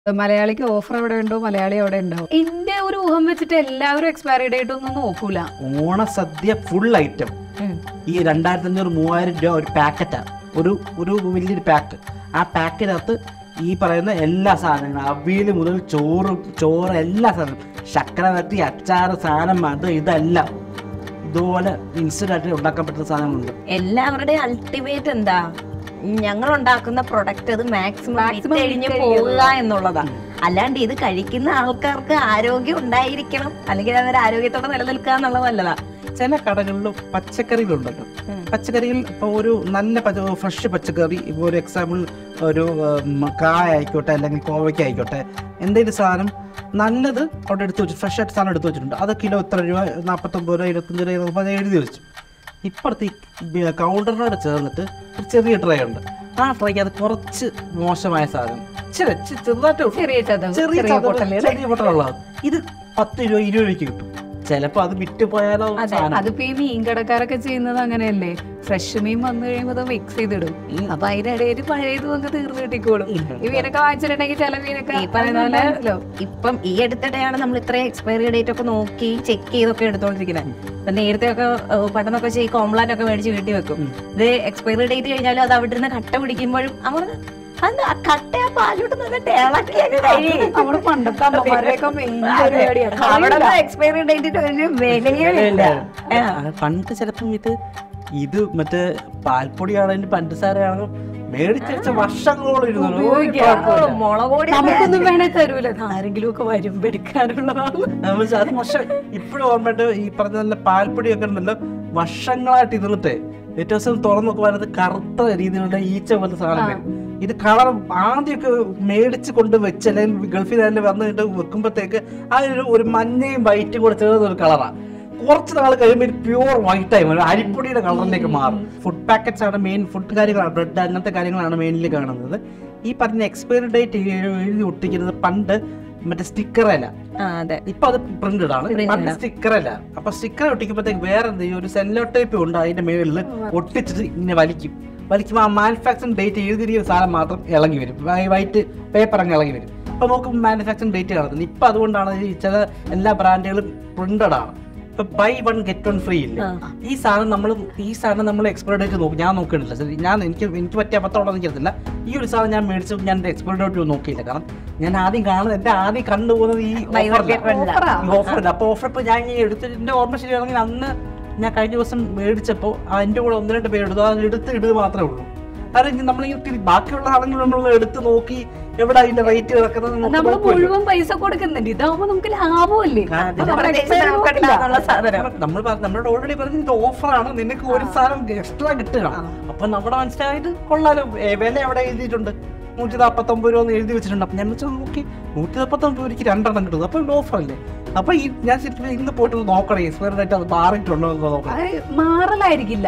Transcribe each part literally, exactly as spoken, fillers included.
മലയാളിക്ക് ഓഫർ എവിടെ ഉണ്ടോ മലയാളി അവിടെ ഉണ്ടാവും. എന്റെ ഒരു ഊഹം വെച്ചിട്ട് എല്ലാവരും എക്സ്പയറി ഡേറ്റ് ഒന്നും നോക്കൂല. ഓണസദ്യ ഫുൾ ഐറ്റം ഈ രണ്ടായിരത്തി അഞ്ഞൂറ് മൂവായിരം രൂപ ഒരു പാക്കറ്റാണ്, ഒരു ഒരു വലിയൊരു പാക്ക്. ആ പാക്കിനകത്ത് ഈ പറയുന്ന എല്ലാ സാധനങ്ങളും, അവിയൽ മുതൽ ചോറ് ചോറ് എല്ലാ സാധനവും, ശർക്കര വരട്ടി, അച്ചാറ്, സാധനം, അത് ഇതെല്ലാം ഇതുപോലെ ഇൻസ്റ്റന്റ് ആയിട്ട് ഉണ്ടാക്കാൻ പറ്റുന്ന സാധനങ്ങളുണ്ട്. എല്ലാവരുടെയും അൾട്ടിമേറ്റ് എന്താ, ഞങ്ങൾ ഉണ്ടാക്കുന്ന പ്രൊഡക്റ്റ് അത് മാക്സിമം കഴിഞ്ഞ് പോവുക എന്നുള്ളതാണ്. അല്ലാണ്ട് ഇത് കഴിക്കുന്ന ആൾക്കാർക്ക് ആരോഗ്യം ഉണ്ടായിരിക്കണം, അല്ലെങ്കിൽ അവർ ആരോഗ്യത്തോടെ നിലനിൽക്കുക എന്നുള്ളതല്ലതാ. ചില കടകളിൽ പച്ചക്കറികളുണ്ടല്ലോ, പച്ചക്കറിയിൽ ഇപ്പോൾ ഒരു നല്ല ഫ്രഷ് പച്ചക്കറി, ഇപ്പോൾ ഒരു എക്സാമ്പിൾ ഒരു കായ ആയിക്കോട്ടെ അല്ലെങ്കിൽ കോവയ്ക്ക ആയിക്കോട്ടെ, എന്തെങ്കിലും സാധനം നല്ലത് അവിടെ എടുത്ത് വെച്ചു, ഫ്രഷ് ആയിട്ട് സാധനം എടുത്ത് വെച്ചിട്ടുണ്ട്. അത് കിലോ ഇത്ര രൂപ, നാൽപ്പത്തൊമ്പത് രൂപ, ഇരുപത്തഞ്ച് രൂപ, മുപ്പത് എഴുതി വെച്ചു. ഇപ്പുറത്ത് ഈ കൗണ്ടറിനോട് ചേർന്നിട്ട് ഒരു ചെറിയ ട്രേ ഉണ്ട്. ആ ട്രേക്ക് അത് കുറച്ച് മോശമായ സാധനം, ചെറുതായിട്ട് ചെറിയ ചെറിയ പൊട്ടലുള്ളത്, ഇത് പത്ത് രൂപ ഇരുപത് രൂപയ്ക്ക് കിട്ടും. ചിലപ്പോ അത് വിറ്റ് പോയാലോ. അതിപ്പോ ഈ മീൻ കടക്കാരൊക്കെ ചെയ്യുന്നത് അങ്ങനെയല്ലേ, ഫ്രഷ് മീൻ വന്നു കഴിയുമ്പോ അത് മിക്സ് ചെയ്തിടും. അപ്പൊ അതിനിടയിൽ പഴയത് അങ്ങ് തീർന്നു കിട്ടിക്കോളും. ഈ മീനൊക്കെ വാങ്ങിച്ചിട്ടുണ്ടെങ്കിൽ ചില മീനൊക്കെ ഇപ്പം ഈ അടുത്തിടെയാണ് നമ്മൾ ഇത്രയും എക്സ്പയറി ഡേറ്റ് ഒക്കെ നോക്കി ചെക്ക് ചെയ്തൊക്കെ എടുത്തോണ്ടിരിക്കുന്നത്. ഇപ്പൊ നേരത്തെ ഒക്കെ പെട്ടെന്നൊക്കെ വെച്ചാൽ ഈ കോംപ്ലാൻ ഒക്കെ മേടിച്ച് വീട്ടിൽ വെക്കും. ഇത് എക്സ്പയറി ഡേറ്റ് കഴിഞ്ഞാലും അത് അവിടെ നിന്ന് കട്ട പിടിക്കുമ്പോഴും അവർ കട്ടയാ പാലോട്ട് എക്സ്പയറി ഡേറ്റ് ഒരു വിലയില്ല. പണ്ട് ചിലപ്പം ഇത് ഇത് മറ്റേ പാൽപ്പൊടിയാണെങ്കിലും പഞ്ചസാരയാണെങ്കിലും മേടിച്ച വർഷങ്ങളോളം ഇരുന്നു. നമുക്കൊന്നും വേണേ തരൂല, ആരെങ്കിലും ഒക്കെ വരുമ്പോ എടുക്കാനുള്ളതാണ്. ഇപ്പോഴും ഓർമ്മയിട്ട് ഈ പറഞ്ഞ നല്ല പാൽപ്പൊടിയൊക്കെ ഉണ്ടല്ലോ, വർഷങ്ങളായിട്ട് ഇരുന്നിട്ടേ ഏറ്റവും ദിവസം തുറന്നു നോക്കുവാനത് കറുത്ത രീതിയിലുള്ള ഈച്ച പോലത്തെ സാധനം വരും. ഇത് കളർ ആദ്യമൊക്കെ മേടിച്ച് കൊണ്ട് വെച്ച് അല്ലെങ്കിൽ ഗൾഫിൽ തന്നെ വന്നിട്ട് വെക്കുമ്പോഴത്തേക്ക് ആ ഒരു ഒരു മഞ്ഞയും വൈറ്റും കൂടെ ചേർന്ന ഒരു കളറാണ്. കുറച്ച് നാൾ കഴിയുമ്പോൾ ഒരു പ്യൂർ വൈറ്റ് ആയി മാറും, അരിപ്പൊടിയുടെ കളറിലേക്ക് മാറും. ഫുഡ് പാക്കറ്റ്സ് ആണ് മെയിൻ, ഫുഡ് കാര്യങ്ങളാണ്, ബ്രെഡ് അങ്ങനത്തെ കാര്യങ്ങളാണ് മെയിനിൽ കാണുന്നത്. ഈ പറഞ്ഞ എക്സ്പയറി ഡേറ്റ് എഴുതി ഒട്ടിക്കുന്നത് പണ്ട് മറ്റേ സ്റ്റിക്കറല്ല, ഇപ്പൊ അത് പ്രിന്റഡ് ആണ്. പണ്ട് സ്റ്റിക്കറല്ല. അപ്പൊ സ്റ്റിക്കർ ഒട്ടിക്കുമ്പോഴത്തേക്ക് വേറെ എന്ത് ചെയ്യും, ഒരു സെല്ലോ ടേപ്പ് ഉണ്ട് അതിന്റെ മേളിൽ ഒട്ടിച്ചിട്ട് ഇങ്ങനെ വലിക്കും. വലിക്കുമ്പോൾ ആ മാനുഫാക്ചറിംഗ് ഡേറ്റ് എഴുതിയ സാധനം മാത്രം ഇളകി വരും, വൈറ്റ് പേപ്പർ അങ്ങ് ഇളകി വരും. ഇപ്പൊ നോക്കും മാനുഫാക്ചറിംഗ് ഡേറ്റ് കാണുന്നത്. ഇപ്പൊ അതുകൊണ്ടാണ് ചില എല്ലാ ബ്രാൻഡുകളും പ്രിന്റഡ് ആണ്. ഇപ്പൊ buy one get one free ഇല്ല. ഈ സാധനം നമ്മൾ ഈ സാധനം നമ്മൾ എക്സ്പയറി ഡേറ്റ് നോക്കും. ഞാൻ നോക്കിയിട്ടില്ല, ഞാൻ എനിക്ക് എനിക്ക് പറ്റിയ അബദ്ധമുള്ള എനിക്കറിയില്ല. ഈ ഒരു സാധനം ഞാൻ മേടിച്ചു, ഞാൻ എന്റെ എക്സ്പയറി ഡേറ്റ് നോക്കിയില്ല. കാരണം ഞാൻ ആദ്യം കാണുന്നത്, എന്റെ ആദ്യം കണ്ടുപോകുന്നത് ഈ ഓഫർ. അപ്പൊ ഓഫർ ഇപ്പൊ ഞാൻ ഈ എടുത്തിട്ട് എന്റെ ഓർമ്മ ശരിയാണെങ്കിൽ അന്ന് ഞാൻ കഴിഞ്ഞ ദിവസം മേടിച്ചപ്പോൾ അതിന്റെ കൂടെ ഒന്ന് രണ്ട് പേര് എടുത്തു, അത് എടുത്ത് ഇടുക മാത്രമേ ഉള്ളൂ. കാരണം നമ്മളിങ്ങനെ ബാക്കിയുള്ള ആളുകൾ നമ്മൾ എടുത്ത് നോക്കി എവിടെ അതിന്റെ റേറ്റ് കിടക്കുന്നത് നമ്മൾ മുഴുവൻ പൈസ കൊടുക്കുന്നുണ്ട്. ഇതാവുമ്പോ നമുക്ക് ലാഭമല്ലേ. നമ്മൾ നമ്മളോട് ഓൾറെഡി പറഞ്ഞത് ഓഫറാണ്, നിനക്ക് ഒരു സാധനം എക്സ്ട്രാ കിട്ടുക. അപ്പൊ നമ്മുടെ മനസ്സിലായിട്ട് കൊള്ളാലോ, വില എവിടെ എഴുതിയിട്ടുണ്ട്, നൂറ്റി നാപ്പത്തൊമ്പത് രൂപ എഴുതി വെച്ചിട്ടുണ്ട്. അപ്പൊ ഞാൻ വെച്ചാൽ നോക്കി നൂറ്റി നാപ്പത്തൊമ്പത് രൂപയ്ക്ക് രണ്ടെണ്ണം കിട്ടുന്നത്, അപ്പൊ ഓഫറല്ലേ. അപ്പൊ ഈ ഞാൻ ശരിക്കും ഇന്ന് പോയിട്ട് നോക്കണം എക്സ്പയറി ഡേറ്റ് അത് മാറിയിട്ടുണ്ടോ എന്ന് നോക്കണം. മാറലായിരിക്കില്ല,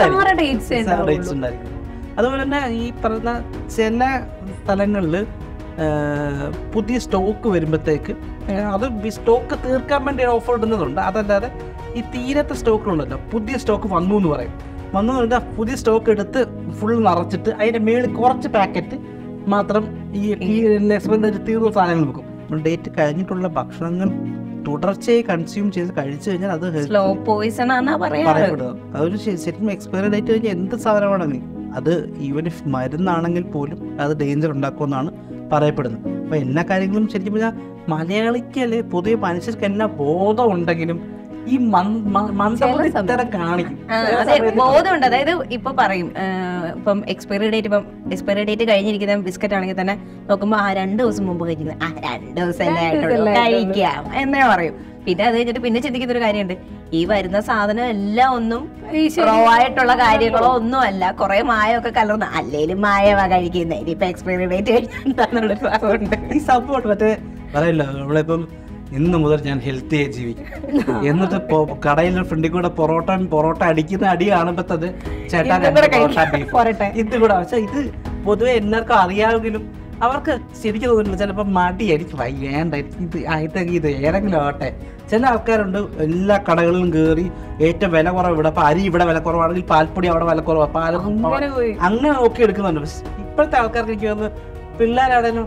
അതുപോലെ തന്നെ ഈ പറയുന്ന ചില സ്ഥലങ്ങളിൽ പുതിയ സ്റ്റോക്ക് വരുമ്പോഴത്തേക്ക് അത് സ്റ്റോക്ക് തീർക്കാൻ വേണ്ടി ഓഫർ ഇടുന്നതുണ്ട്. അതല്ലാതെ ഈ തീരത്തെ സ്റ്റോക്കുകളുണ്ടല്ലോ, പുതിയ സ്റ്റോക്ക് വന്നു എന്ന് പറയും. വന്നു പറഞ്ഞാൽ പുതിയ സ്റ്റോക്ക് എടുത്ത് ഫുൾ നിറച്ചിട്ട് അതിന്റെ മേളിൽ കുറച്ച് പാക്കറ്റ് മാത്രം ഈ എക്സ്പെൻസ് തീർന്ന സാധനങ്ങൾ വെക്കും. ഡേറ്റ് കഴിഞ്ഞിട്ടുള്ള ഭക്ഷണങ്ങൾ തുടർച്ചയായി കൺസ്യൂം ചെയ്ത് കഴിച്ചു കഴിഞ്ഞാൽ അത് സ്ലോ പോയിസൺ ആണ് പറയപ്പെടുന്നത്. അതൊരു ശരിക്കും എക്സ്പയറി ഡേറ്റ് കഴിഞ്ഞാൽ എന്ത് സാധനമാണെങ്കിൽ അത് ഈവൻ ഇഫ് മരുന്നാണെങ്കിൽ പോലും അത് ഡേഞ്ചർ ഉണ്ടാക്കുമെന്നാണ് പറയപ്പെടുന്നത്. അപ്പൊ എല്ലാ കാര്യങ്ങളും ശരിക്കും പറഞ്ഞാൽ മലയാളിക്ക് അല്ലെ പൊതുവെ മനുഷ്യർക്ക് എല്ലാ ബോധം ഉണ്ടെങ്കിലും ഈ മന്ദം കാണിക്കും. ബോധമുണ്ട്. അതായത് ഇപ്പൊ പറയും ഇപ്പം എക്സ്പയറി ഡേറ്റ്, ഇപ്പം എക്സ്പയറി ഡേറ്റ് കഴിഞ്ഞിരിക്കുന്ന ബിസ്ക്കറ്റ് ആണെങ്കിൽ തന്നെ നോക്കുമ്പോ ആ രണ്ടു ദിവസം മുമ്പ് കഴിക്കുന്നത് ആ രണ്ടു ദിവസം കഴിക്കാം എന്നേ പറയും. പിന്നെ അത് കഴിഞ്ഞിട്ട് പിന്നെ ചിന്തിക്കുന്ന ഒരു കാര്യമുണ്ട്, ഈ വരുന്ന സാധനം എല്ലാം ഒന്നും റോ ആയിട്ടുള്ള കാര്യങ്ങളോ ഒന്നും അല്ല, കുറെ മായമൊക്കെ കലർന്ന് അല്ലേലും മായവാ കഴിക്കുന്നത്. ഇനിയിപ്പൊ എക്സ്പയറി ഡേറ്റ് കഴിഞ്ഞാന്നുള്ളൊരു ഭാഗമുണ്ട്. ഈ സംഭവം മറ്റേ പറയല്ലോ, നമ്മളിപ്പം ഇന്ന് മുതൽ ഞാൻ ഹെൽത്തി ആയി ജീവിക്കും എന്നിട്ട് കടയിലെ ഫ്രണ്ടിൽ കൂടെ പൊറോട്ട പൊറോട്ട അടിക്കുന്ന അടി കാണുമ്പത്തത് ചേട്ടാ ഇത് കൂടെ. പക്ഷെ ഇത് പൊതുവെ എല്ലാവർക്കും അറിയാമെങ്കിലും അവർക്ക് ശരിക്കും തോന്നുന്നില്ല, ചിലപ്പോൾ മടിയായിരിക്കും, വേണ്ട ഇത് ആയിട്ടൊക്കെ ഇത് ഏതെങ്കിലും ആവട്ടെ. ചില ആൾക്കാരുണ്ട് എല്ലാ കടകളിലും കയറി ഏറ്റവും വില കുറവ് ഇവിടെ, അപ്പൊ അരി ഇവിടെ വില കുറവാണെങ്കിൽ പാൽപ്പൊടി അവിടെ വില കുറവാണ്, പാലും അങ്ങനെ നോക്കി എടുക്കുന്നുണ്ട്. പക്ഷെ ഇപ്പോഴത്തെ ആൾക്കാർക്ക് എനിക്ക് തോന്നുന്നു പിള്ളേരാണേലും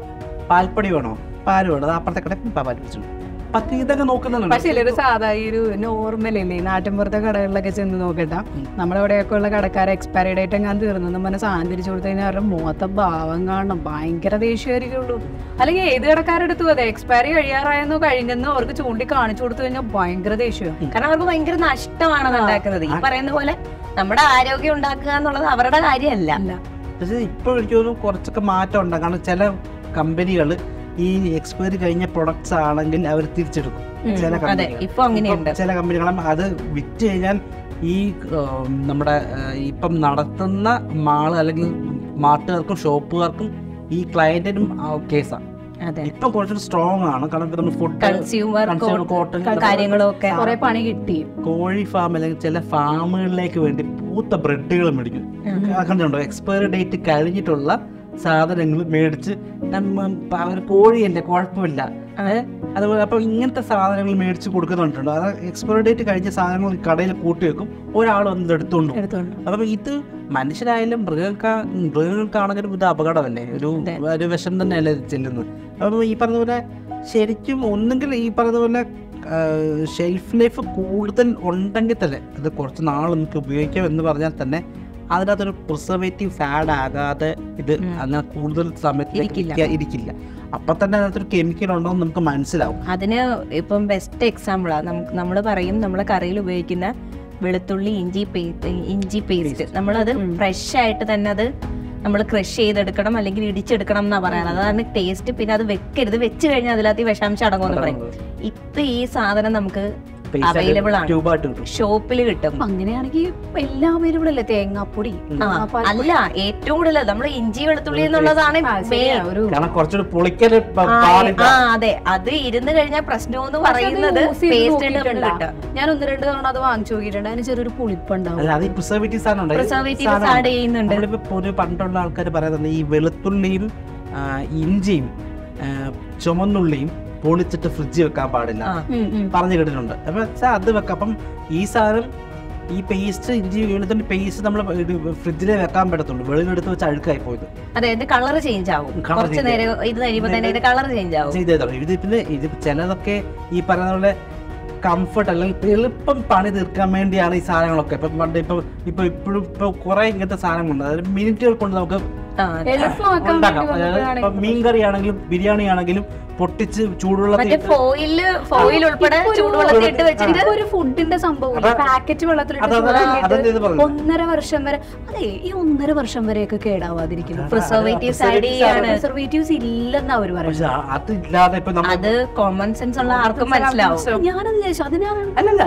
പാൽപ്പൊടി വേണോ, പാല് വേണോ, അത് അപ്പുറത്തെ കട പാൽ വെച്ചു. പത്ത് ഇതൊക്കെ നോക്കുന്നുണ്ട്. പക്ഷെ ചിലര് സാധാ ഈ ഒരു നോർമൽ ഇല്ലേ നാട്ടിൻപുറത്തെ കടകളിലൊക്കെ ചെന്ന് നോക്കട്ടാ, നമ്മളെവിടെയൊക്കെ ഉള്ള കടക്കാരെ എക്സ്പയറി ഡേറ്റ് എങ്ങാൻ തീർന്നെന്നും പറഞ്ഞാൽ സാധനം തിരിച്ചു കൊടുത്തു കഴിഞ്ഞാൽ അവരുടെ മുഖത്തെ ഭാവം കാണണം, ഭയങ്കര ദേഷ്യമായിരിക്കുള്ളൂ. അല്ലെങ്കിൽ ഏത് കടക്കാരെടുത്തു അതെ എക്സ്പയറി കഴിയാറായെന്നോ കഴിഞ്ഞെന്നോ അവർക്ക് ചൂണ്ടി കാണിച്ചു കൊടുത്തു കഴിഞ്ഞാൽ ഭയങ്കര ദേഷ്യമാണ്. കാരണം അവർക്ക് ഭയങ്കര നഷ്ടമാണ് ഉണ്ടാക്കുന്നത്. ഈ പറയുന്ന പോലെ നമ്മുടെ ആരോഗ്യം ഉണ്ടാക്കുക എന്നുള്ളത് അവരുടെ കാര്യമല്ല. പക്ഷേ ഇപ്പോൾ എനിക്ക് തോന്നുന്നു കുറച്ചൊക്കെ മാറ്റം ഉണ്ടാകും. കാരണം ചില കമ്പനികൾ ഈ എക്സ്പയറി കഴിഞ്ഞ പ്രൊഡക്ട്സ് ആണെങ്കിൽ അവർ തിരിച്ചെടുക്കും. ചില കമ്പനികൾ ചില കമ്പനികളും അത് വിറ്റ് കഴിഞ്ഞാൽ ഈ നമ്മുടെ ഇപ്പം നടത്തുന്ന മാള് അല്ലെങ്കിൽ മാർട്ടുകാർക്കും ഷോപ്പുകാർക്കും ഈ ക്ലയന്റിനും കേസാണ്. ഇപ്പം കുറച്ചുകൂടി സ്ട്രോങ് ആണ്. കാരണം ഫുഡ് കൺസ്യൂമർ കോട്ടൺ കാര്യങ്ങളൊക്കെ കുറെ പണി കിട്ടി. കോഴി ഫാം അല്ലെങ്കിൽ ചില ഫാമുകളിലേക്ക് വേണ്ടി പൂത്ത ബ്രെഡുകൾ മേടിക്കും. കണ്ടിട്ടുണ്ടോ? എക്സ്പയറി ഡേറ്റ് കഴിഞ്ഞിട്ടുള്ള സാധനങ്ങൾ മേടിച്ച് അവർ കോഴിയല്ലേ കുഴപ്പമില്ല അതുപോലെ. അപ്പം ഇങ്ങനത്തെ സാധനങ്ങൾ മേടിച്ച് കൊടുക്കുന്നുണ്ട്. അത് എക്സ്പയറി ഡേറ്റ് കഴിഞ്ഞ സാധനങ്ങൾ കടയിൽ കൂട്ടി വെക്കും, ഒരാൾ വന്ന് എടുത്തോണ്ട്. അപ്പം ഇത് മനുഷ്യരായാലും മൃഗങ്ങൾക്കാ മൃഗങ്ങൾക്കാണെങ്കിലും ഇത് അപകടമല്ലേ, ഒരു ഒരു വിഷം തന്നെയല്ലേ ചെല്ലുന്നത്. അപ്പം ഈ പറഞ്ഞ പോലെ ശരിക്കും ഒന്നെങ്കിൽ ഈ പറഞ്ഞ പോലെ ഷെൽഫ് ലൈഫ് കൂടുതൽ ഉണ്ടെങ്കിൽ തന്നെ അത് കുറച്ച് നാൾ നമുക്ക് ഉപയോഗിക്കാം എന്ന് പറഞ്ഞാൽ തന്നെ അതിനകത്തൊരു പ്രിസർവേറ്റീവ്സ് ആഡ് ആകാതെ ഇത് അങ്ങനെ കൂടുതൽ സമയത്തേക്ക് ഇരിക്കില്ല. അപ്പൊ തന്നെ അതിനകത്തൊരു കെമിക്കൽ ഉണ്ടോ എന്ന് നമുക്ക് മനസ്സിലാവും. അതിന് ഇപ്പം ബെസ്റ്റ് എക്സാമ്പിളാണ് നമുക്ക് നമ്മൾ പറയും നമ്മളെ കറിയിൽ ഉപയോഗിക്കുന്ന വെളുത്തുള്ളി ഇഞ്ചി പേസ്റ്റ് ഇഞ്ചി പേസ്റ്റ് നമ്മളത് ഫ്രഷ് ആയിട്ട് തന്നെ അത് നമ്മൾ ക്രഷ് ചെയ്തെടുക്കണം അല്ലെങ്കിൽ ഇടിച്ചെടുക്കണം എന്നാ പറയാറ്. അതാണ് ടേസ്റ്റ്. പിന്നെ അത് വെക്കരുത്, വെച്ച് കഴിഞ്ഞാൽ അതിനകത്ത് വിഷാംശം അടങ്ങുമെന്ന് പറയും. ഇപ്പൊ ഈ സാധനം നമുക്ക് അവൈലബിൾ ആണ്, ഷോപ്പിൽ കിട്ടും. അങ്ങനെയാണെങ്കിൽ എല്ലാം അവൈലബിൾ അല്ലേ? തേങ്ങാപ്പൊടി അല്ല, ഏറ്റവും കൂടുതൽ നമ്മൾ ഇഞ്ചി വെളുത്തുള്ളി എന്നുള്ളതാണ് അതെ. അത് ഇരുന്ന് കഴിഞ്ഞാൽ പ്രശ്നം എന്ന് പറയുന്നത് ഞാൻ ഒന്ന് രണ്ട് തവണ അത് വാങ്ങിച്ചു നോക്കിയിട്ടുണ്ട്. അതിന് ചെറിയൊരു പുളിപ്പുണ്ടാവും. പ്രിസർവേറ്റീവ്സ് ആഡ് ചെയ്യുന്നുണ്ട്. പണ്ടുള്ള ആൾക്കാർ പറയുന്നത് ഈ വെളുത്തുള്ളിയും ഇഞ്ചിയും ചുമന്നുള്ളിയും പൊളിച്ചിട്ട് ഫ്രിഡ്ജിൽ വെക്കാൻ പാടില്ല പറഞ്ഞു കേട്ടിട്ടുണ്ട്. അപ്പൊ അത് വെക്കാം. അപ്പം ഈ സാധനം ഈ പേസ്റ്റ് ഇഞ്ചി വെളുത്തുള്ളി പേസ്റ്റ് നമ്മൾ ഫ്രിഡ്ജിലേ വെക്കാൻ പറ്റത്തുള്ളൂ. വെളിയിലെടുത്ത് വെച്ച് അഴുക്കായി പോയത്. അതെ, കളർ ചേഞ്ച് ആവും. കുറച്ച് നേരം ഇത് കഴിയുമ്പോൾ തന്നെ കളർ ചേഞ്ച് ആവും. ഇത് പിന്നെ ഇത് ചിലതൊക്കെ ഈ പറയുന്ന പോലെ കംഫർട്ട് അല്ലെങ്കിൽ എളുപ്പം പണി തീർക്കാൻ വേണ്ടിയാണ് ഈ സാധനങ്ങളൊക്കെ. ഇപ്പൊ പണ്ട് ഇപ്പൊ ഇപ്പൊ ഇപ്പോഴും ഇപ്പൊ കുറെ ഇങ്ങനത്തെ സാധനങ്ങളുണ്ട്. അതായത് മിനിറ്റുകൾ കൊണ്ട് നമുക്ക് ഉണ്ടാക്കാം. മീൻ കറി ആണെങ്കിലും ബിരിയാണി ആണെങ്കിലും പൊട്ടിച്ച് ചൂടുവെള്ളത്തിൽ ഒരു ഫുഡിന്റെ സംഭവം പാക്കറ്റ് വെള്ളത്തിലിട്ട് ഒന്നര വർഷം വരെ അതെ ഈ ഒന്നര വർഷം വരെയൊക്കെ കേടാവാതിരിക്കുന്നു. പ്രിസർവേറ്റീവ്സ് ഇല്ലെന്നാ അവര് പറയുന്നത്. അത് കോമൺ സെൻസ് ഉള്ള ആർക്കും മനസ്സിലാവും. ഞാനത് ചോദിച്ചു അതിനാണ്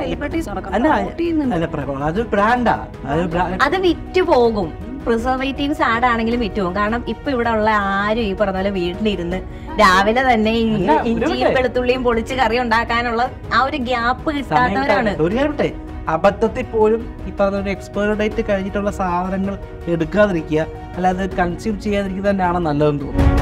അത് വിറ്റ് പോകും. പ്രിസർവേറ്റീവ്സ് ആഡ് ആണെങ്കിലും വിറ്റുപോകും. കാരണം ഇപ്പൊ ഇവിടെ ഉള്ള ആരും ഈ പറഞ്ഞ പോലെ വീട്ടിലിരുന്ന് രാവിലെ തന്നെ ഇഞ്ചിയും വെളുത്തുള്ളിയും പൊളിച്ച് കറി ഉണ്ടാക്കാനുള്ള ആ ഒരു ഗ്യാപ്പ് കിട്ടാത്തവരാണ്. അബദ്ധത്തിൽ പോലും ഈ പറഞ്ഞ എക്സ്പയറി ഡേറ്റ് കഴിഞ്ഞിട്ടുള്ള സാധനങ്ങൾ എടുക്കാതിരിക്കുക, അല്ലാതെ കൺസ്യൂം ചെയ്യാതിരിക്കുക തന്നെയാണ് നല്ലതെന്ന് തോന്നുന്നു.